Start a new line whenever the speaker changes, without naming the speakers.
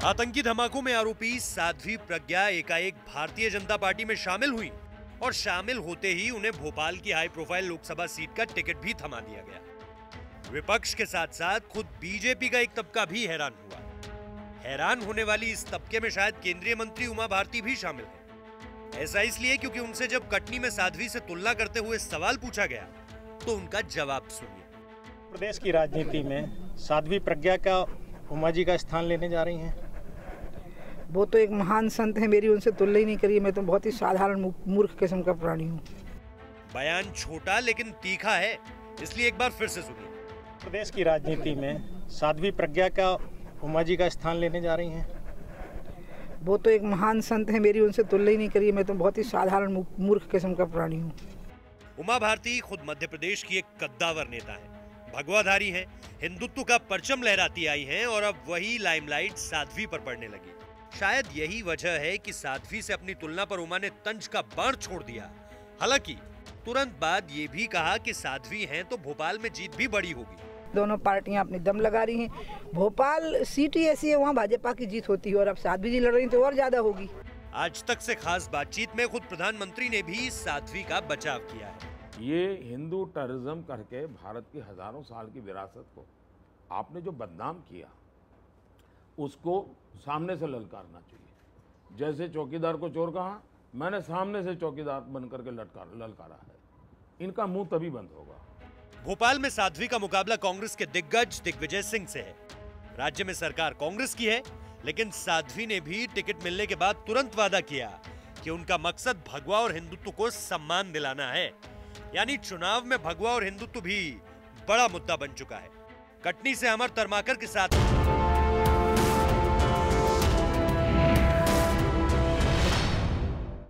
आतंकी धमाकों में आरोपी साध्वी प्रज्ञा एकाएक भारतीय जनता पार्टी में शामिल हुई और शामिल होते ही उन्हें भोपाल की हाई प्रोफाइल लोकसभा सीट का टिकट भी थमा दिया गया। विपक्ष के साथ साथ खुद बीजेपी का एक तबका भी हैरान हुआ। हैरान होने वाली इस तबके में शायद केंद्रीय मंत्री उमा भारती भी शामिल है। ऐसा इसलिए क्योंकि उनसे जब कटनी में साध्वी से तुलना करते हुए सवाल पूछा गया तो उनका जवाब सुनिए।
प्रदेश की राजनीति में साध्वी प्रज्ञा का उमा जी का स्थान लेने जा रही हैं।
वो तो एक महान संत है, मेरी उनसे तुलना ही नहीं करिए। मैं तो बहुत ही साधारण मूर्ख किस्म का प्राणी हूँ।
बयान छोटा लेकिन तीखा है, इसलिए एक बार फिर से सुनिए।
प्रदेश की राजनीति में साध्वी प्रज्ञा का उमा जी का स्थान लेने जा रही हैं।
वो तो एक महान संत है, मेरी उनसे तुलना ही नहीं करिए। मैं तो बहुत ही साधारण मूर्ख किस्म का प्राणी हूँ।
उमा भारती खुद मध्य प्रदेश की एक कद्दावर नेता है, भगवाधारी हैं, हिंदुत्व का परचम लहराती आई हैं और अब वही लाइमलाइट साध्वी पर पड़ने लगी। शायद यही वजह है कि साध्वी से अपनी तुलना पर उमा ने तंज का बाण छोड़ दिया। हालांकि तुरंत बाद ये भी कहा कि साध्वी हैं तो भोपाल में जीत भी बड़ी होगी।
दोनों पार्टियां अपनी दम लगा रही हैं। भोपाल सीट ही ऐसी है, वहाँ भाजपा की जीत होती है और अब साध्वी जी लड़ रही तो और ज्यादा होगी।
आज तक से खास बातचीत में खुद प्रधानमंत्री ने भी साध्वी का बचाव किया है।
ये हिंदू टेररिज्म करके भारत की हजारों साल की विरासत को आपने जो बदनाम किया, उसको सामने से ललकारना चाहिए। जैसे चौकीदार को चोर कहा, मैंने सामने से चौकीदार बनकर के ललकारा है। इनका मुंह तभी बंद होगा।
भोपाल में साध्वी का मुकाबला कांग्रेस के दिग्गज दिग्विजय सिंह से है। राज्य में सरकार कांग्रेस की है, लेकिन साध्वी ने भी टिकट मिलने के बाद तुरंत वादा किया कि उनका मकसद भगवा और हिंदुत्व को सम्मान दिलाना है। यानी चुनाव में भगवा और हिंदुत्व भी बड़ा मुद्दा बन चुका है। कटनी से अमर तरमाकर के साथ